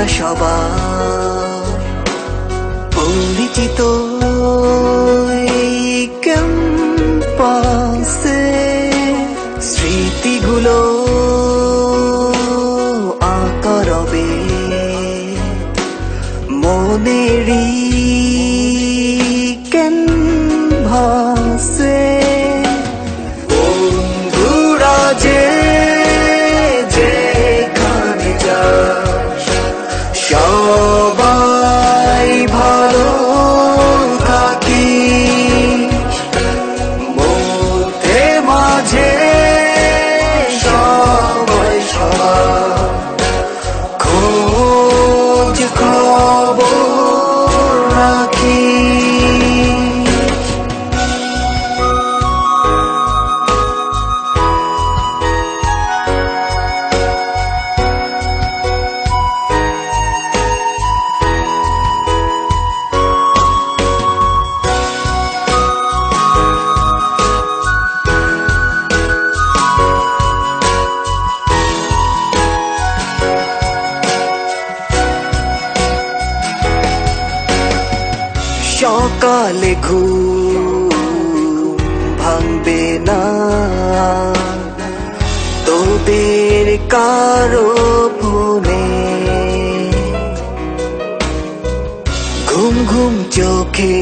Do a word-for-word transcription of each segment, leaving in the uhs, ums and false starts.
এটা সবার পরিচিত এই ক্যাম্পাসে স্মৃতিগুলো আঁকা রবে মনেরই ক্যানভাসে বন্ধুরা যে যেখানে যাস সবাই ভালো থাকি মধ্যে মাঝে সবাই সবার খোঁজ খবর রাখি সকালে ঘুম ভাঙবে না তোদের কারো ফোনে ঘুম ঘুম চোখে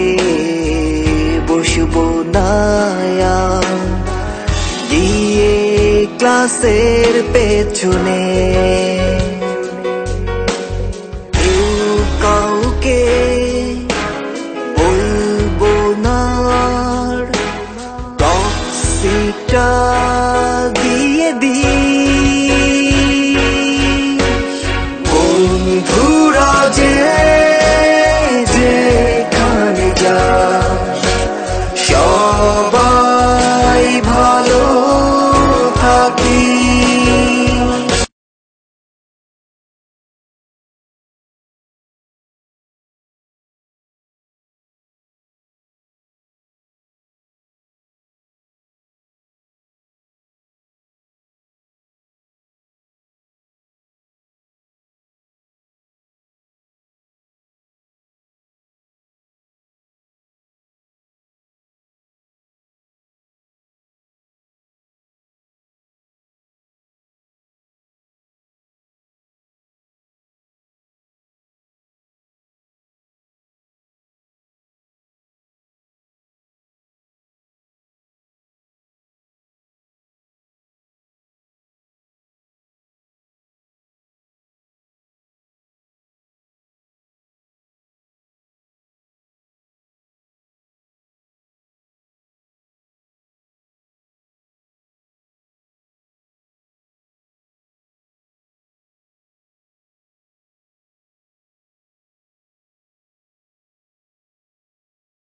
বসবো না গিয়ে ক্লাসের পেছনে কেউ কাউকে বলবো না টক্সিকটা